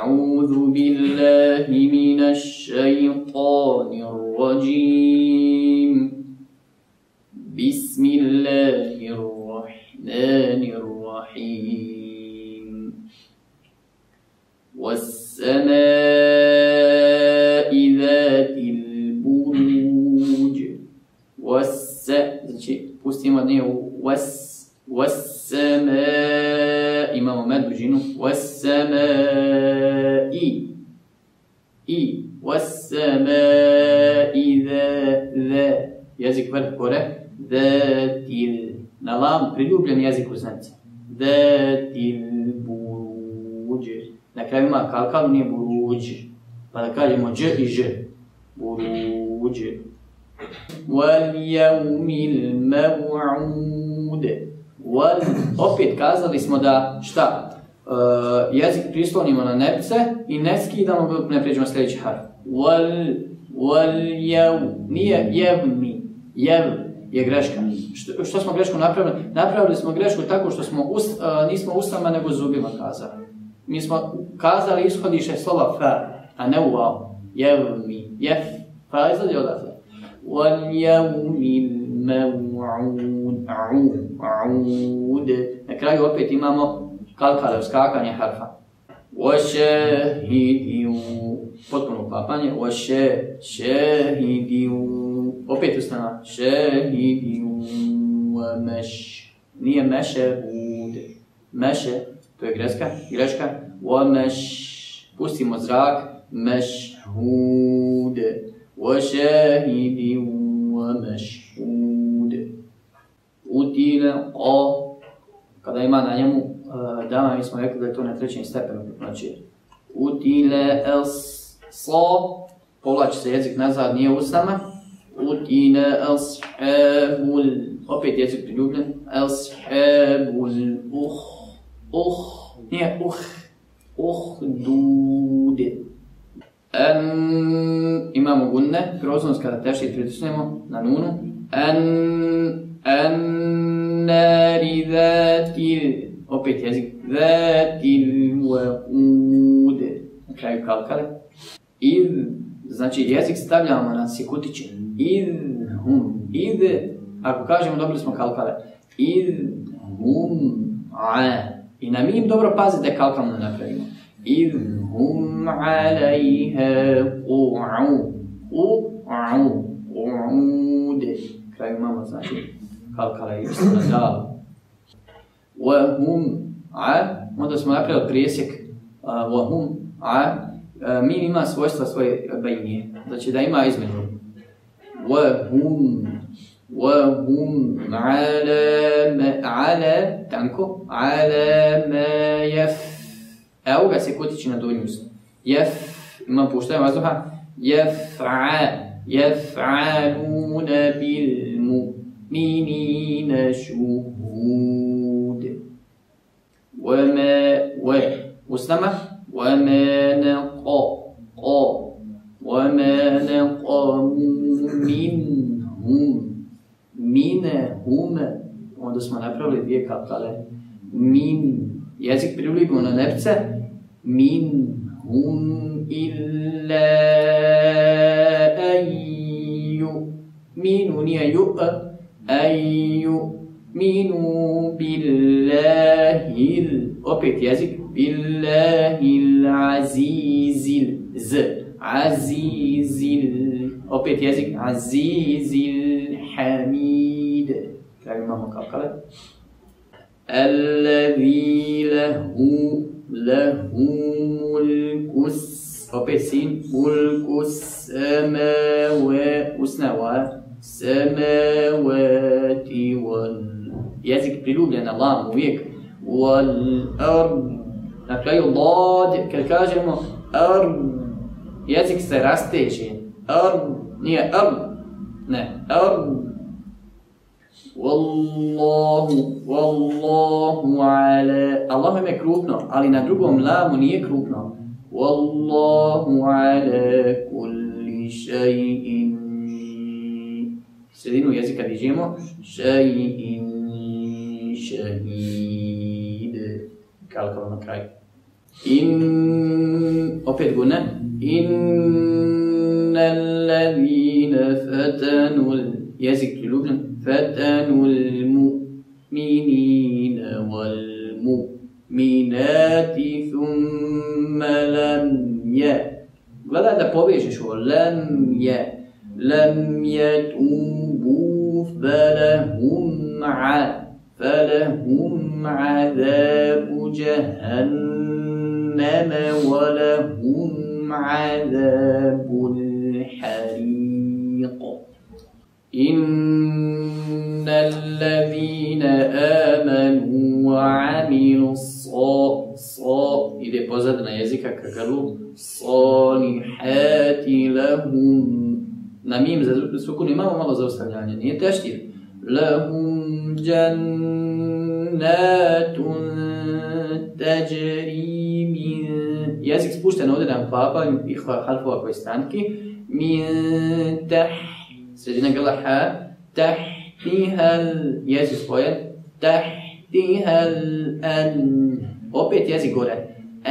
أعوذ بالله من الشيطان الرجيم بسم الله الرحمن الرحيم والسماء ذات البروج pustimo nije والسماء imamo med dužinu والسماء والسماء ذا jezik vrh kore ذاتil na lam priljubljen jezik u znaci ذاتil buruđ na kraju ima kalkal nije buruđ pa da kažemo dž i ž buruđ واليوم الموعود opet kazali smo da šta? Jezik prislonimo na nepce i ne skidamo dok ne pređemo sljedeći harf. Nije jevmi. Jev je greška. Što smo grešku napravili? Napravili smo grešku tako što nismo ustama nego zubima kazali. Mi smo kazali ishodiše slova fa, a ne u vav. Jevmi. Jef. Fa izgledi odatle. واليوم الموعود عود na kraju opet imamo kalkale uskakanje harfa وشاهد potpuno uklapanje وشاهد opet ustana شاهد ومش nije mešehud meše to je greška ومش pustimo zrak mešhud وشاهد ومشهود utile kada ima na njemu dama mi smo rekli da je to na trećem stepenu znači utile povlači se jezik nazad nije usama utile ashabul opet jezik priljubljen ashabul nije dude imamo gunne, groznost kada teštit pritisnemo na nunu. Nari zatil, opet jezik, zatil wa'ude, na kraju kalkale. Znači jezik stavljamo na sikutiće. Ako kažemo dobili smo kalkale. I na mim dobro pazite da kalkalno napravimo. هم عليها قعود kraju imamo znači kalkala i na dal وهم onda smo napravili presjek وهم mi ima svojstva svoje bajnije znači da ima između وهم على tanko على ما evo ga se kutići na donju se. Imam puštaje vazduha. Jef'aluna bil mu'minina šuhud. Ustama. Wama naqamu minhum. Onda smo napravili dvije kalkale. Jezik priljubimo na nepce. Minhum illa minu nije minu billahil opet jezik billahil azizil opet jezik azizil hamid kraju imamo kalkale الذي له ملك opet sin ملك السماوات jezik priljubljen na lam uvijek na kraju lad kad kažemo jezik se rasteže nije ne Wallahu ala Allah ime krupno, ali na drugom lamu nije krupno. Wallahu ala kulli shay'in. Sredinu jezika dižemo. Shay'in shahid. Kalkalo na kraju. Opet gune. Innal ladhina fatanul, jezik priljubljen, fatanul mu'minina wal mu'minati thumma lam gledaj da povežeš ovo, lam yatubu falahum azabu jahannama wa lahum azabul hariq. Innal ladhina amanu wa amilu ide pozadina jezika ka grlu, salihati lahum, na mim za sukun imamo malo zaustavljanje, nije teštir, lahum jannatun tajri min, jezik spušten ovdje na papanju i harfova koji stanki, min sredina grla ha, tahtihal, jezik spojen, tahtihal opet jezik gore,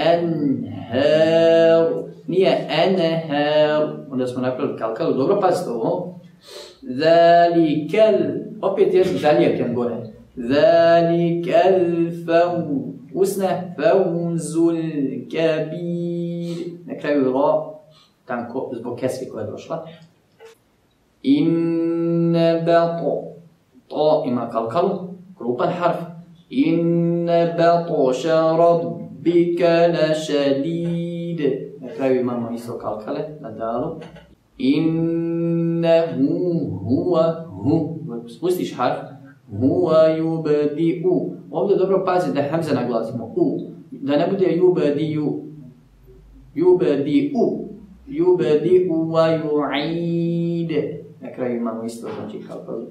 anhar, nije anhar, onda smo napravili kalkalu, dobro pazite ovo, zalikal, opet jezik zalijekan gore, zalikal usne fawzul kabir, na kraju ra, tanko, zbog kesri koja je došla, inne bato, to ima kalkalu, krupan harf, inne batasha rabbika lašadid, na kraju imamo isto kalkale na dalu, innehu huwa, spustiš harf, huwa yubdi'u, ovdje dobro pazi da hamza naglasimo, da ne bude yubdi'u wa yu'id, na kraju imamo isto znači kalkalu.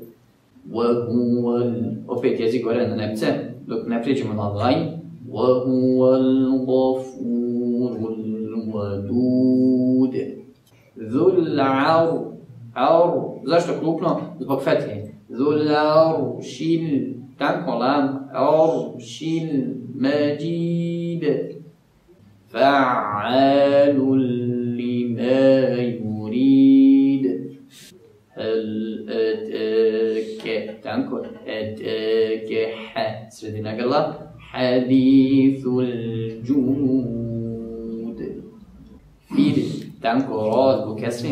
Opet jezik gore na nepce, dok ne prijeđemo na lajn. وَهُوَ الْغَفُورُ الْوَدُودِ ذُو الْعَرْشِ. Zašto krupno? Zbog fethe. ذُو الْعَرْشِ tanko lam, عَرْشِ الْمَجِيدِ فَعَّالٌ لِمَا يُرِيدُ هَلْ أَتَاكَ tanko أَتَاكَ sredina grla Hadithul Junud. Fir, tanko roz bu kesri,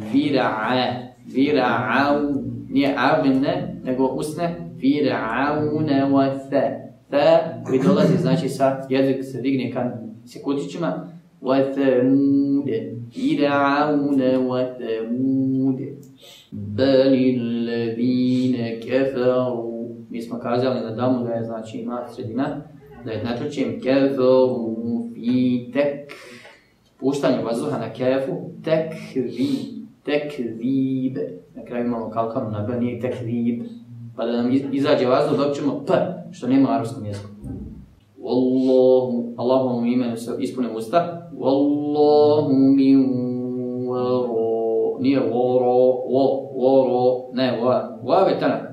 fir'aun, nije avne, nego usne, fir'auna wa tha, koji dolazi znači sa jezik se digne kad se kutićima, wa thamud, fir'auna wa thamud, balil ladhina kafaru. Mi smo kazali na damu da je znači ima sredina, da je natručim kefaru fi puštanje vazduha na kefu, tekzib. Na kraju imamo kalkanu na b, nije tekzib. Pa da nam izađe vazduh dok ćemo p, što nema u arapskom jeziku. Wallahu, Allahovom imenu se ispune usta. Wallahu min waro, nije waro, ne wa vetanak.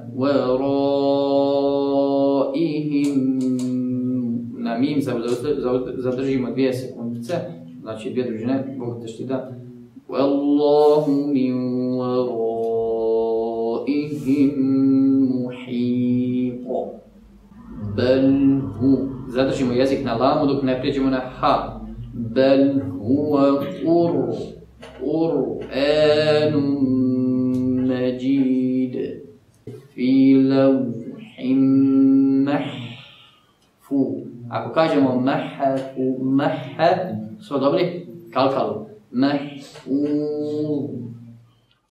وَرَائِهِمْ na mim zadržimo 2 sekundice, znači 2 družine, Bog te štida. وَاللَّهُ مِنْ وَرَائِهِمْ مُحِيطٌ بَلْ هُ zadržimo jezik na lamu dok ne prijeđemo na ha. بَلْ هُوَ قُرْآنٌ مَجِيدٌ fi lawhin mahfuz. Ako kažemo mahfu, sve dobri? Kalkalu. Mahfuz.